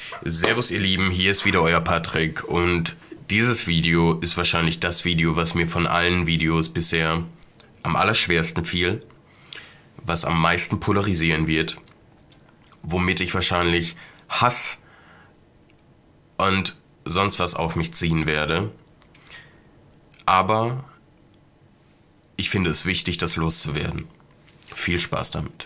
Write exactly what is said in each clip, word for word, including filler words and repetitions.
Servus ihr Lieben, hier ist wieder euer Patrick und dieses Video ist wahrscheinlich das Video, was mir von allen Videos bisher am allerschwersten fiel, was am meisten polarisieren wird, womit ich wahrscheinlich Hass und sonst was auf mich ziehen werde. Aber ich finde es wichtig, das loszuwerden. Viel Spaß damit.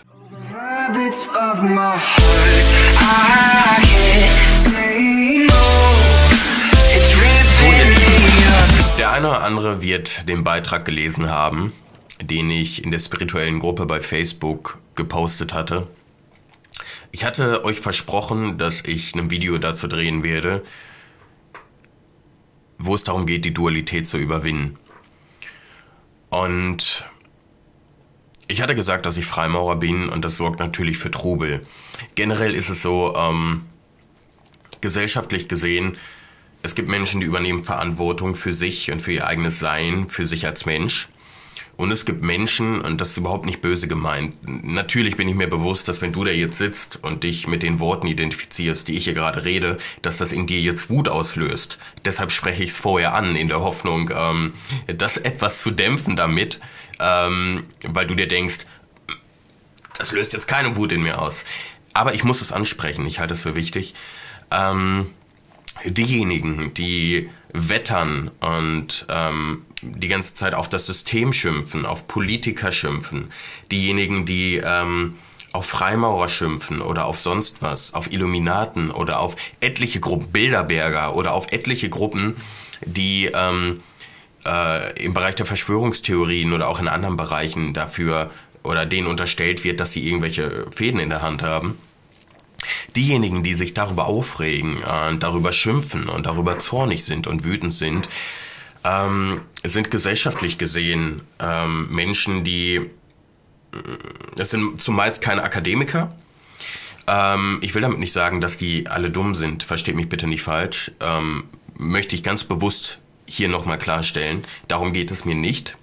So, ihr Lieben, der eine oder andere wird den Beitrag gelesen haben, den ich in der spirituellen Gruppe bei Facebook gepostet hatte. Ich hatte euch versprochen, dass ich ein Video dazu drehen werde, wo es darum geht, die Dualität zu überwinden. Und ich hatte gesagt, dass ich Freimaurer bin und das sorgt natürlich für Trubel. Generell ist es so, ähm, gesellschaftlich gesehen, es gibt Menschen, die übernehmen Verantwortung für sich und für ihr eigenes Sein, für sich als Mensch. Und es gibt Menschen, und das ist überhaupt nicht böse gemeint, natürlich bin ich mir bewusst, dass wenn du da jetzt sitzt und dich mit den Worten identifizierst, die ich hier gerade rede, dass das in dir jetzt Wut auslöst. Deshalb spreche ich es vorher an, in der Hoffnung, ähm, das etwas zu dämpfen damit, ähm, weil du dir denkst, das löst jetzt keine Wut in mir aus. Aber ich muss es ansprechen, ich halte es für wichtig. Ähm, diejenigen, die wettern und ähm, die ganze Zeit auf das System schimpfen, auf Politiker schimpfen, diejenigen, die ähm, auf Freimaurer schimpfen oder auf sonst was, auf Illuminaten oder auf etliche Gruppen, Bilderberger oder auf etliche Gruppen, die ähm, äh, im Bereich der Verschwörungstheorien oder auch in anderen Bereichen dafür oder denen unterstellt wird, dass sie irgendwelche Fäden in der Hand haben. Diejenigen, die sich darüber aufregen, äh, darüber schimpfen und darüber zornig sind und wütend sind, ähm, sind gesellschaftlich gesehen ähm, Menschen, die, es sind zumeist keine Akademiker. Ähm, ich will damit nicht sagen, dass die alle dumm sind, versteht mich bitte nicht falsch. Ähm, möchte ich ganz bewusst hier nochmal klarstellen, darum geht es mir nicht.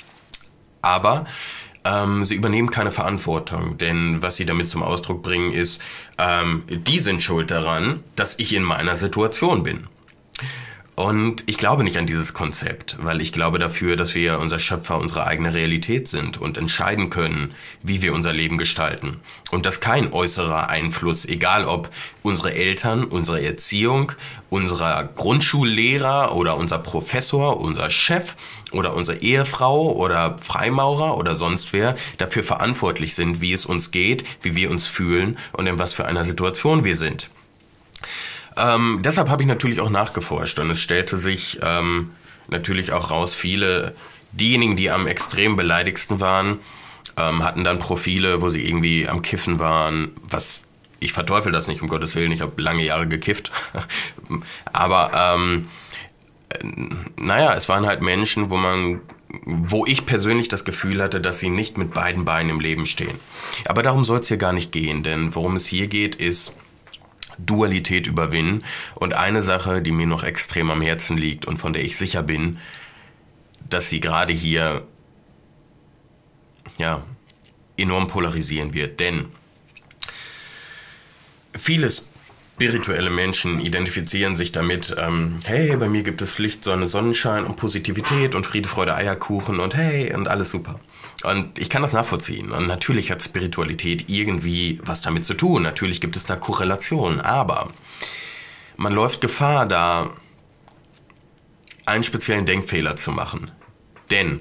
Aber Ähm, sie übernehmen keine Verantwortung, denn was sie damit zum Ausdruck bringen ist, ähm, die sind schuld daran, dass ich in meiner Situation bin. Und ich glaube nicht an dieses Konzept, weil ich glaube dafür, dass wir unser Schöpfer, unsere eigene Realität sind und entscheiden können, wie wir unser Leben gestalten. Und dass kein äußerer Einfluss, egal ob unsere Eltern, unsere Erziehung, unser Grundschullehrer oder unser Professor, unser Chef oder unsere Ehefrau oder Freimaurer oder sonst wer, dafür verantwortlich sind, wie es uns geht, wie wir uns fühlen und in was für einer Situation wir sind. Ähm, deshalb habe ich natürlich auch nachgeforscht und es stellte sich ähm, natürlich auch raus, viele, diejenigen, die am extrem beleidigsten waren, ähm, hatten dann Profile, wo sie irgendwie am Kiffen waren, was, ich verteufel das nicht, um Gottes Willen, ich habe lange Jahre gekifft, aber ähm, naja, es waren halt Menschen, wo man, wo ich persönlich das Gefühl hatte, dass sie nicht mit beiden Beinen im Leben stehen. Aber darum soll es hier gar nicht gehen, denn worum es hier geht, ist Dualität überwinden. Und eine Sache, die mir noch extrem am Herzen liegt und von der ich sicher bin, dass sie gerade hier ja, enorm polarisieren wird. Denn viele spirituelle Menschen identifizieren sich damit, ähm, hey, bei mir gibt es Licht, Sonne, Sonnenschein und Positivität und Friede, Freude, Eierkuchen und hey, und alles super. Und ich kann das nachvollziehen. Und natürlich hat Spiritualität irgendwie was damit zu tun. Natürlich gibt es da Korrelationen. Aber man läuft Gefahr, da einen speziellen Denkfehler zu machen. Denn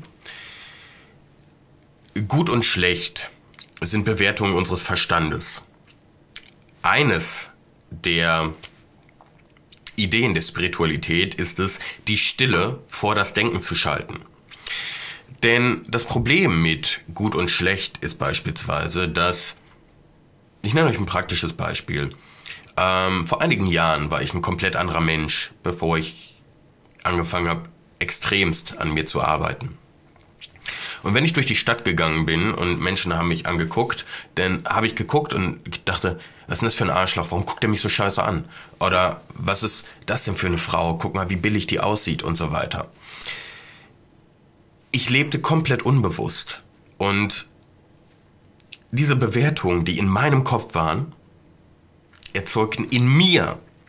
gut und schlecht sind Bewertungen unseres Verstandes. Eines der Ideen der Spiritualität ist es, die Stille vor das Denken zu schalten. Denn das Problem mit gut und schlecht ist beispielsweise, dass, ich nenne euch ein praktisches Beispiel, ähm, vor einigen Jahren war ich ein komplett anderer Mensch, bevor ich angefangen habe, extremst an mir zu arbeiten. Und wenn ich durch die Stadt gegangen bin und Menschen haben mich angeguckt, dann habe ich geguckt und dachte, was ist denn das für ein Arschloch, warum guckt er mich so scheiße an? Oder was ist das denn für eine Frau, guck mal, wie billig die aussieht und so weiter. Ich lebte komplett unbewusst und diese Bewertungen, die in meinem Kopf waren, erzeugten in mir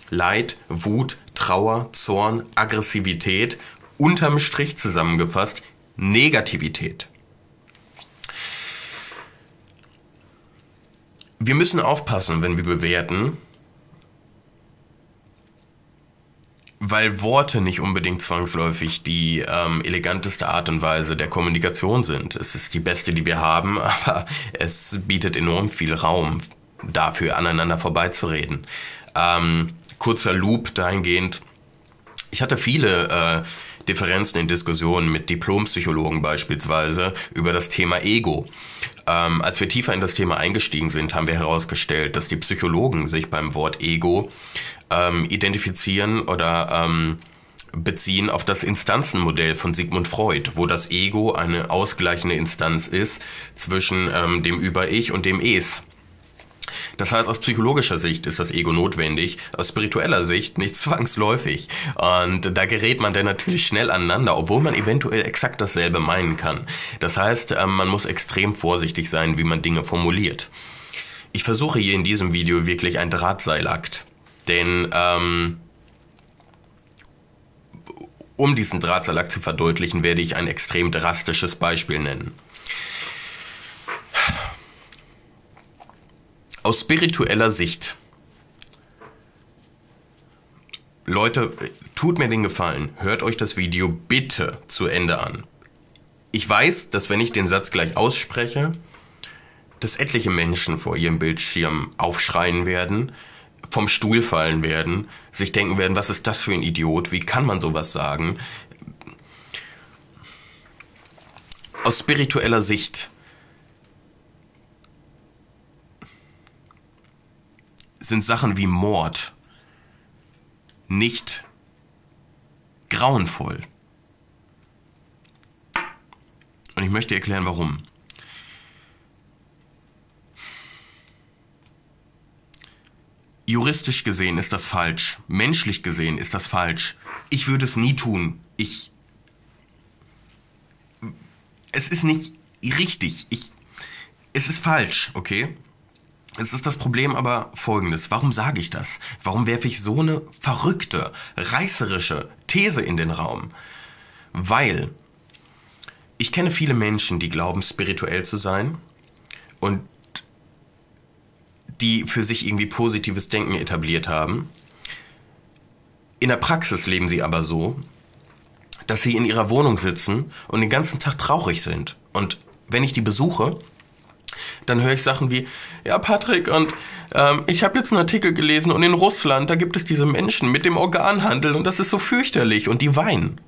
Leid, Wut, Trauer, Zorn, Aggressivität, unterm Strich zusammengefasst Negativität. Wir müssen aufpassen, wenn wir bewerten, weil Worte nicht unbedingt zwangsläufig die ähm, eleganteste Art und Weise der Kommunikation sind. Es ist die beste, die wir haben, aber es bietet enorm viel Raum dafür, aneinander vorbeizureden. Ähm, kurzer Loop dahingehend. Ich hatte viele äh, Differenzen in Diskussionen mit Diplompsychologen beispielsweise über das Thema Ego. Ähm, als wir tiefer in das Thema eingestiegen sind, haben wir herausgestellt, dass die Psychologen sich beim Wort Ego ähm, identifizieren oder ähm, beziehen auf das Instanzenmodell von Sigmund Freud, wo das Ego eine ausgleichende Instanz ist zwischen ähm, dem Über-Ich und dem Es. Das heißt, aus psychologischer Sicht ist das Ego notwendig, aus spiritueller Sicht nicht zwangsläufig. Und da gerät man dann natürlich schnell aneinander, obwohl man eventuell exakt dasselbe meinen kann. Das heißt, man muss extrem vorsichtig sein, wie man Dinge formuliert. Ich versuche hier in diesem Video wirklich ein Drahtseilakt, denn ähm, um diesen Drahtseilakt zu verdeutlichen, werde ich ein extrem drastisches Beispiel nennen. Aus spiritueller Sicht, Leute, tut mir den Gefallen, hört euch das Video bitte zu Ende an. Ich weiß, dass wenn ich den Satz gleich ausspreche, dass etliche Menschen vor ihrem Bildschirm aufschreien werden, vom Stuhl fallen werden, sich denken werden, was ist das für ein Idiot, wie kann man sowas sagen? Aus spiritueller Sicht sind Sachen wie Mord nicht grauenvoll. Und ich möchte erklären, warum. Juristisch gesehen ist das falsch. Menschlich gesehen ist das falsch. Ich würde es nie tun. Ich... Es ist nicht richtig. Ich... Es ist falsch, okay? Es ist das Problem aber folgendes. Warum sage ich das? Warum werfe ich so eine verrückte, reißerische These in den Raum? Weil ich kenne viele Menschen, die glauben, spirituell zu sein und die für sich irgendwie positives Denken etabliert haben. In der Praxis leben sie aber so, dass sie in ihrer Wohnung sitzen und den ganzen Tag traurig sind. Und wenn ich die besuche, dann höre ich Sachen wie, ja Patrick, und ähm, ich habe jetzt einen Artikel gelesen und in Russland, da gibt es diese Menschen mit dem Organhandel und das ist so fürchterlich und die weinen.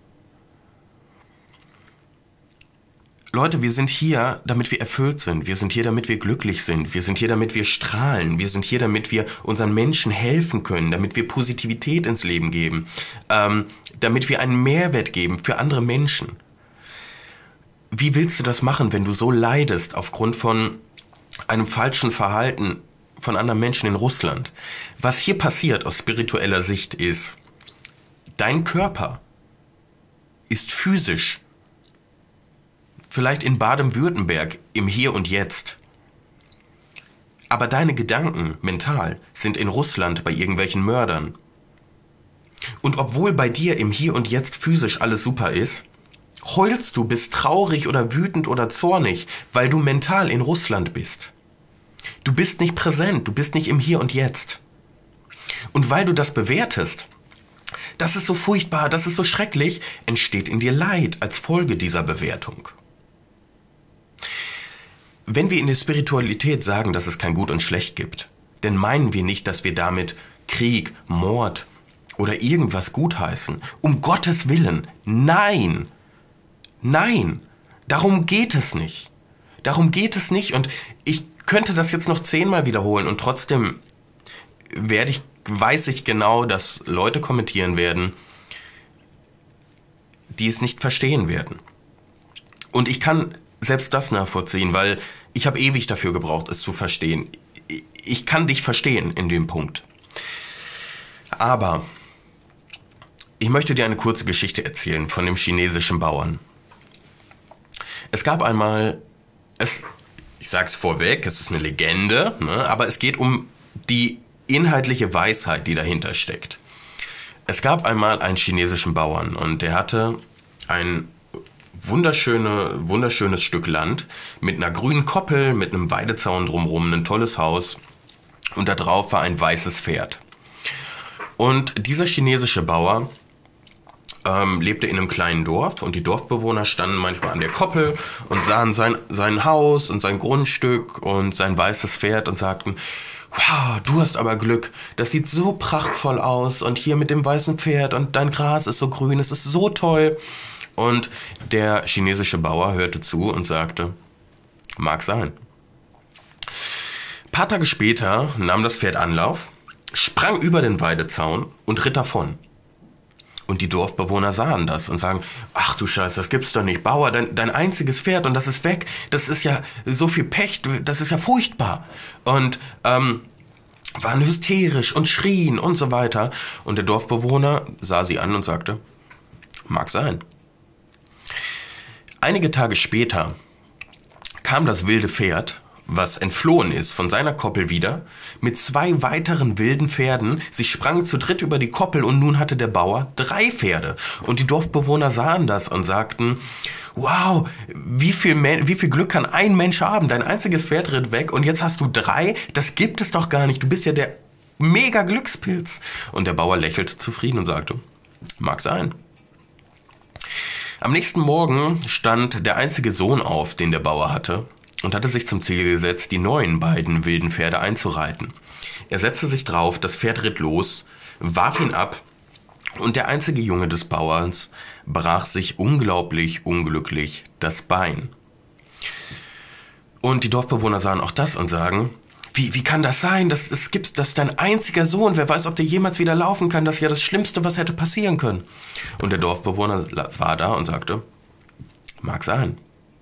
Leute, wir sind hier, damit wir erfüllt sind. Wir sind hier, damit wir glücklich sind. Wir sind hier, damit wir strahlen. Wir sind hier, damit wir unseren Menschen helfen können, damit wir Positivität ins Leben geben, ähm, damit wir einen Mehrwert geben für andere Menschen. Wie willst du das machen, wenn du so leidest aufgrund von einem falschen Verhalten von anderen Menschen in Russland? Was hier passiert aus spiritueller Sicht ist, dein Körper ist physisch vielleicht in Baden-Württemberg im Hier und Jetzt. Aber deine Gedanken mental sind in Russland bei irgendwelchen Mördern. Und obwohl bei dir im Hier und Jetzt physisch alles super ist, heulst du, bist traurig oder wütend oder zornig, weil du mental in Russland bist. Du bist nicht präsent, du bist nicht im Hier und Jetzt. Und weil du das bewertest, das ist so furchtbar, das ist so schrecklich, entsteht in dir Leid als Folge dieser Bewertung. Wenn wir in der Spiritualität sagen, dass es kein Gut und Schlecht gibt, dann meinen wir nicht, dass wir damit Krieg, Mord oder irgendwas gutheißen. Um Gottes Willen, nein! Nein, darum geht es nicht. Darum geht es nicht und ich könnte das jetzt noch zehnmal wiederholen und trotzdem werde ich, weiß ich genau, dass Leute kommentieren werden, die es nicht verstehen werden. Und ich kann selbst das nachvollziehen, weil ich habe ewig dafür gebraucht, es zu verstehen. Ich kann dich verstehen in dem Punkt. Aber ich möchte dir eine kurze Geschichte erzählen von dem chinesischen Bauern. Es gab einmal, es, ich sag's vorweg, es ist eine Legende, ne, aber es geht um die inhaltliche Weisheit, die dahinter steckt. Es gab einmal einen chinesischen Bauern und der hatte ein wunderschöne, wunderschönes Stück Land mit einer grünen Koppel, mit einem Weidezaun drumherum, ein tolles Haus und da drauf war ein weißes Pferd. Und dieser chinesische Bauer ähm, lebte in einem kleinen Dorf und die Dorfbewohner standen manchmal an der Koppel und sahen sein, sein Haus und sein Grundstück und sein weißes Pferd und sagten: Wow, du hast aber Glück, das sieht so prachtvoll aus und hier mit dem weißen Pferd und dein Gras ist so grün, es ist so toll. Und der chinesische Bauer hörte zu und sagte: Mag sein. Ein paar Tage später nahm das Pferd Anlauf, sprang über den Weidezaun und ritt davon. Und die Dorfbewohner sahen das und sagen: Ach du Scheiße, das gibt's doch nicht. Bauer, dein, dein einziges Pferd und das ist weg. Das ist ja so viel Pech, das ist ja furchtbar. Und ähm, waren hysterisch und schrien und so weiter. Und der Dorfbewohner sah sie an und sagte: Mag sein. Einige Tage später kam das wilde Pferd, was entflohen ist, von seiner Koppel wieder, mit zwei weiteren wilden Pferden. Sie sprangen zu dritt über die Koppel und nun hatte der Bauer drei Pferde. Und die Dorfbewohner sahen das und sagten: Wow, wie viel, wie viel Glück kann ein Mensch haben? Dein einziges Pferd ritt weg und jetzt hast du drei? Das gibt es doch gar nicht. Du bist ja der mega Glückspilz. Und der Bauer lächelte zufrieden und sagte: Mag sein. Am nächsten Morgen stand der einzige Sohn auf, den der Bauer hatte, und hatte sich zum Ziel gesetzt, die neuen beiden wilden Pferde einzureiten. Er setzte sich drauf, das Pferd ritt los, warf ihn ab und der einzige Junge des Bauerns brach sich unglaublich unglücklich das Bein. Und die Dorfbewohner sahen auch das und sagen: Wie, wie kann das sein? Das, das, gibt's, das ist dein einziger Sohn. Wer weiß, ob der jemals wieder laufen kann. Das ist ja das Schlimmste, was hätte passieren können. Und der Dorfbewohner war da und sagte: Mag sein.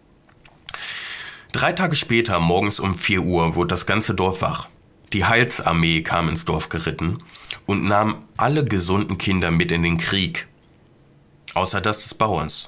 Drei Tage später, morgens um vier Uhr, wurde das ganze Dorf wach. Die Heilsarmee kam ins Dorf geritten und nahm alle gesunden Kinder mit in den Krieg. Außer das des Bauerns.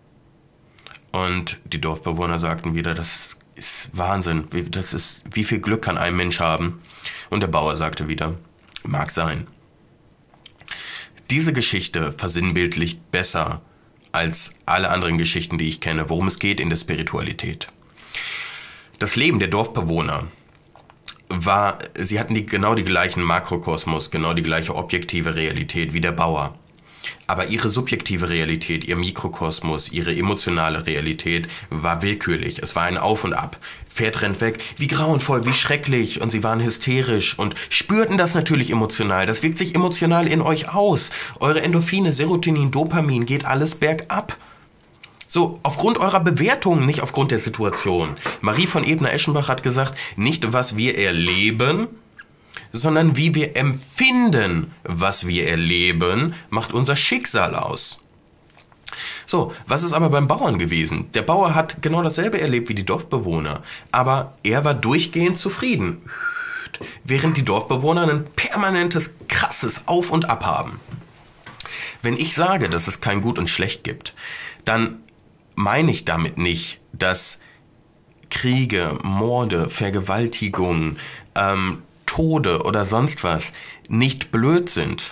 Und die Dorfbewohner sagten wieder: Das ist Wahnsinn. Das ist, wie viel Glück kann ein Mensch haben? Und der Bauer sagte wieder: Mag sein. Diese Geschichte versinnbildlicht besser als alle anderen Geschichten, die ich kenne, worum es geht in der Spiritualität. Das Leben der Dorfbewohner war, sie hatten die, genau die gleichen Makrokosmos, genau die gleiche objektive Realität wie der Bauer. Aber ihre subjektive Realität, ihr Mikrokosmos, ihre emotionale Realität war willkürlich. Es war ein Auf und Ab. Pferd rennt weg, wie grauenvoll, wie schrecklich. Und sie waren hysterisch und spürten das natürlich emotional. Das wirkt sich emotional in euch aus. Eure Endorphine, Serotonin, Dopamin, geht alles bergab. So, aufgrund eurer Bewertung, nicht aufgrund der Situation. Marie von Ebner-Eschenbach hat gesagt, nicht was wir erleben, sondern wie wir empfinden, was wir erleben, macht unser Schicksal aus. So, was ist aber beim Bauern gewesen? Der Bauer hat genau dasselbe erlebt wie die Dorfbewohner, aber er war durchgehend zufrieden, während die Dorfbewohner ein permanentes, krasses Auf und Ab haben. Wenn ich sage, dass es kein Gut und Schlecht gibt, dann meine ich damit nicht, dass Kriege, Morde, Vergewaltigungen, ähm, Tode oder sonst was nicht blöd sind.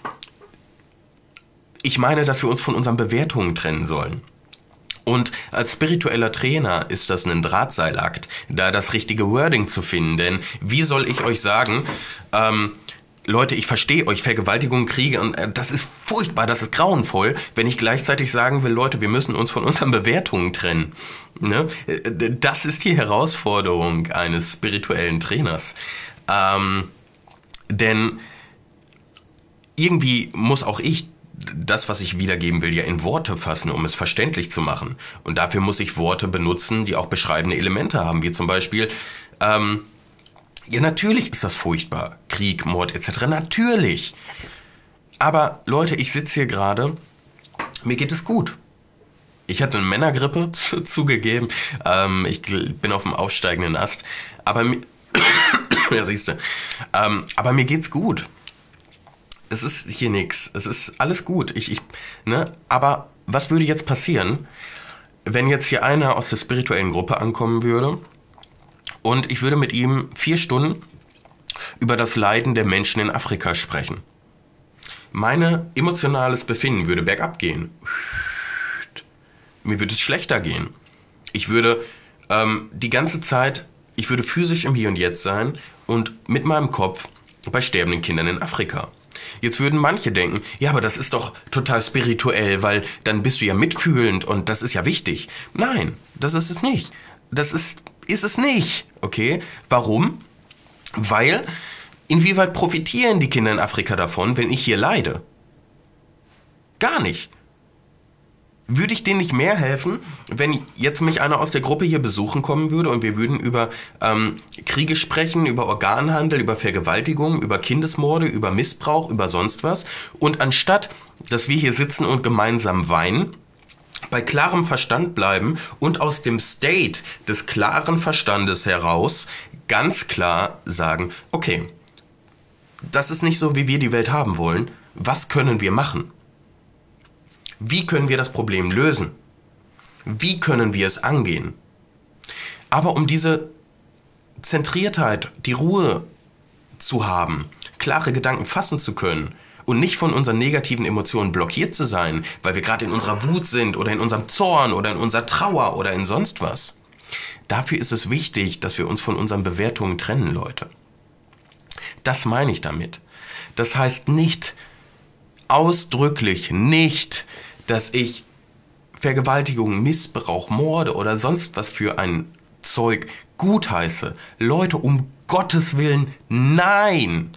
Ich meine, dass wir uns von unseren Bewertungen trennen sollen. Und als spiritueller Trainer ist das ein Drahtseilakt, da das richtige Wording zu finden. Denn wie soll ich euch sagen, ähm, Leute, ich verstehe euch, Vergewaltigung, Kriege, und äh, das ist furchtbar, das ist grauenvoll, wenn ich gleichzeitig sagen will, Leute, wir müssen uns von unseren Bewertungen trennen. Ne? Das ist die Herausforderung eines spirituellen Trainers. Ähm, denn irgendwie muss auch ich das, was ich wiedergeben will, ja in Worte fassen, um es verständlich zu machen. Und dafür muss ich Worte benutzen, die auch beschreibende Elemente haben, wie zum Beispiel, ähm, ja, natürlich ist das furchtbar, Krieg, Mord et cetera, natürlich. Aber Leute, ich sitze hier gerade, mir geht es gut. Ich hatte eine Männergrippe, zugegeben, ähm, ich bin auf dem aufsteigenden Ast, aber mir, ja, siehst du, ähm, aber mir geht's gut. Es ist hier nichts, es ist alles gut. Ich, ich, ne? Aber was würde jetzt passieren, wenn jetzt hier einer aus der spirituellen Gruppe ankommen würde und ich würde mit ihm vier Stunden über das Leiden der Menschen in Afrika sprechen. Mein emotionales Befinden würde bergab gehen. Mir würde es schlechter gehen. Ich würde ähm, die ganze Zeit, ich würde physisch im Hier und Jetzt sein und mit meinem Kopf bei sterbenden Kindern in Afrika. Jetzt würden manche denken, ja, aber das ist doch total spirituell, weil dann bist du ja mitfühlend und das ist ja wichtig. Nein, das ist es nicht. Das ist, ist es nicht, okay? Warum? Weil, inwieweit profitieren die Kinder in Afrika davon, wenn ich hier leide? Gar nicht. Würde ich denen nicht mehr helfen, wenn jetzt mich einer aus der Gruppe hier besuchen kommen würde und wir würden über ähm, Kriege sprechen, über Organhandel, über Vergewaltigung, über Kindesmorde, über Missbrauch, über sonst was. Und anstatt, dass wir hier sitzen und gemeinsam weinen, bei klarem Verstand bleiben und aus dem State des klaren Verstandes heraus ganz klar sagen, okay, das ist nicht so, wie wir die Welt haben wollen. Was können wir machen? Wie können wir das Problem lösen? Wie können wir es angehen? Aber um diese Zentriertheit, die Ruhe zu haben, klare Gedanken fassen zu können und nicht von unseren negativen Emotionen blockiert zu sein, weil wir gerade in unserer Wut sind oder in unserem Zorn oder in unserer Trauer oder in sonst was. Dafür ist es wichtig, dass wir uns von unseren Bewertungen trennen, Leute. Das meine ich damit. Das heißt nicht, ausdrücklich nicht, dass ich Vergewaltigung, Missbrauch, Morde oder sonst was für ein Zeug gutheiße. Leute, um Gottes Willen, nein!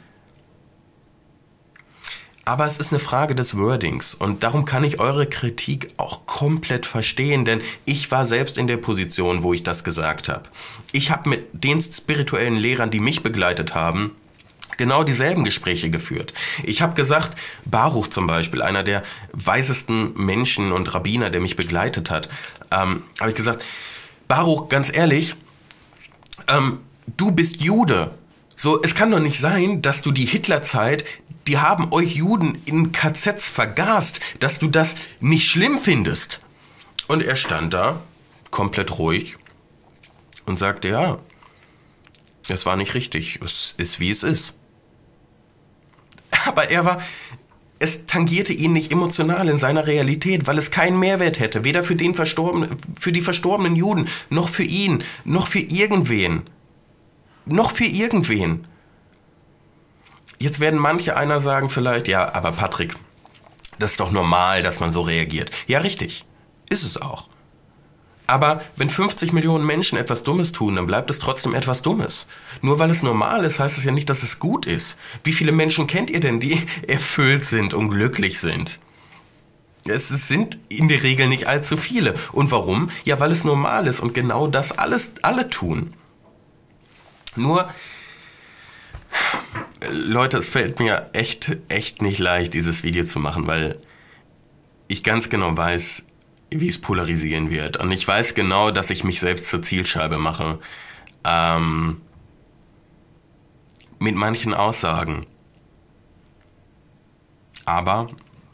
Aber es ist eine Frage des Wordings und darum kann ich eure Kritik auch komplett verstehen, denn ich war selbst in der Position, wo ich das gesagt habe. Ich habe mit den spirituellen Lehrern, die mich begleitet haben, genau dieselben Gespräche geführt. Ich habe gesagt, Baruch zum Beispiel, einer der weisesten Menschen und Rabbiner, der mich begleitet hat, ähm, habe ich gesagt, Baruch, ganz ehrlich, ähm, du bist Jude. So, es kann doch nicht sein, dass du die Hitlerzeit, die haben euch Juden in K Zs vergast, dass du das nicht schlimm findest. Und er stand da, komplett ruhig, und sagte, ja, es war nicht richtig, es ist wie es ist. Aber er war, es tangierte ihn nicht emotional in seiner Realität, weil es keinen Mehrwert hätte, weder für den Verstorbenen, für die verstorbenen Juden, noch für ihn, noch für irgendwen. Noch für irgendwen. Jetzt werden manche einer sagen vielleicht, ja, aber Patrick, das ist doch normal, dass man so reagiert. Ja, richtig, ist es auch. Aber wenn fünfzig Millionen Menschen etwas Dummes tun, dann bleibt es trotzdem etwas Dummes. Nur weil es normal ist, heißt es ja nicht, dass es gut ist. Wie viele Menschen kennt ihr denn, die erfüllt sind und glücklich sind? Es sind in der Regel nicht allzu viele. Und warum? Ja, weil es normal ist und genau das alles alle tun. Nur, Leute, es fällt mir echt, echt nicht leicht, dieses Video zu machen, weil ich ganz genau weiß, wie es polarisieren wird. Und ich weiß genau, dass ich mich selbst zur Zielscheibe mache. Ähm, mit manchen Aussagen. Aber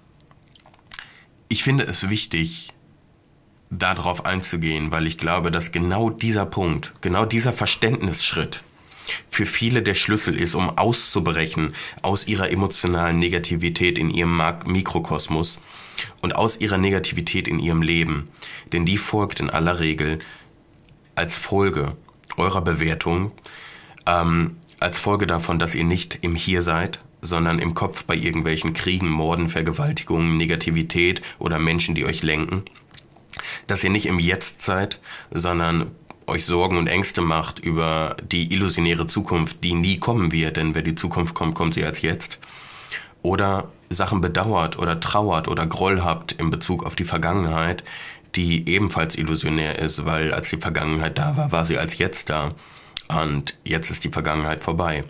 ich finde es wichtig, darauf einzugehen, weil ich glaube, dass genau dieser Punkt, genau dieser Verständnisschritt für viele der Schlüssel ist, um auszubrechen aus ihrer emotionalen Negativität in ihrem Mikrokosmos und aus ihrer Negativität in ihrem Leben. Denn die folgt in aller Regel als Folge eurer Bewertung, ähm, als Folge davon, dass ihr nicht im Hier seid, sondern im Kopf bei irgendwelchen Kriegen, Morden, Vergewaltigungen, Negativität oder Menschen, die euch lenken. Dass ihr nicht im Jetzt seid, sondern euch Sorgen und Ängste macht über die illusionäre Zukunft, die nie kommen wird, denn wenn die Zukunft kommt, kommt sie als jetzt. Oder Sachen bedauert oder trauert oder Groll habt in Bezug auf die Vergangenheit, die ebenfalls illusionär ist, weil als die Vergangenheit da war, war sie als jetzt da. Und jetzt ist die Vergangenheit vorbei.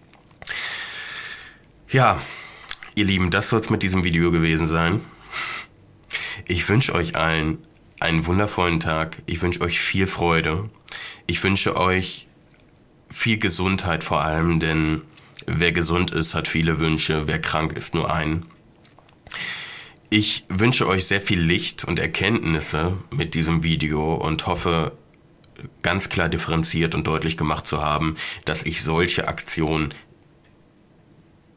Ja, ihr Lieben, das soll es mit diesem Video gewesen sein. Ich wünsche euch allen einen wundervollen Tag. Ich wünsche euch viel Freude. Ich wünsche euch viel Gesundheit vor allem, denn wer gesund ist, hat viele Wünsche. Wer krank ist, nur einen. Ich wünsche euch sehr viel Licht und Erkenntnisse mit diesem Video und hoffe, ganz klar differenziert und deutlich gemacht zu haben, dass ich solche Aktionen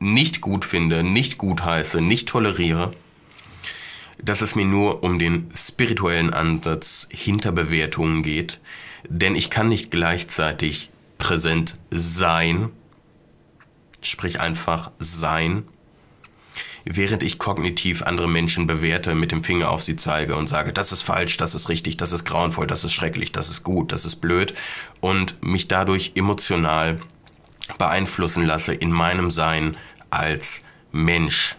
nicht gut finde, nicht gut heiße, nicht toleriere, dass es mir nur um den spirituellen Ansatz hinter Bewertungen geht, denn ich kann nicht gleichzeitig präsent sein, sprich einfach sein, während ich kognitiv andere Menschen bewerte, mit dem Finger auf sie zeige und sage, das ist falsch, das ist richtig, das ist grauenvoll, das ist schrecklich, das ist gut, das ist blöd und mich dadurch emotional beeinflussen lasse in meinem Sein als Mensch.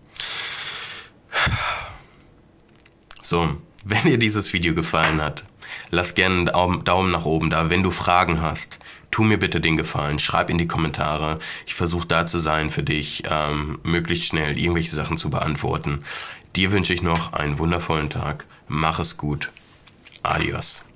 So, wenn dir dieses Video gefallen hat, lass gerne einen Daumen nach oben da. Wenn du Fragen hast, tu mir bitte den Gefallen, schreib in die Kommentare. Ich versuche da zu sein für dich, ähm, möglichst schnell irgendwelche Sachen zu beantworten. Dir wünsche ich noch einen wundervollen Tag. Mach es gut. Adios.